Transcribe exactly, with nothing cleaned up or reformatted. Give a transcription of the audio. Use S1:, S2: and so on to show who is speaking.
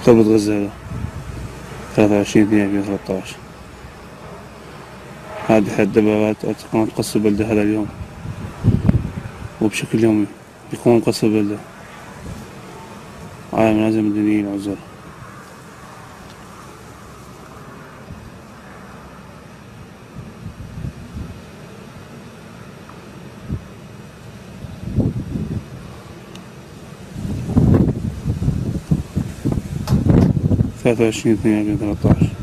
S1: كربة غزالة ثلاثة وعشرين اثنين ألفين وثلاثة عشر. هذه إحدى الدبابات تقوم تقصف البلدة هذا اليوم، وبشكل يومي يقوم قصف البلدة على منازل المدنيين والعزل. ثلاثة وعشرين اثنين ألفين وثلاثة عشر.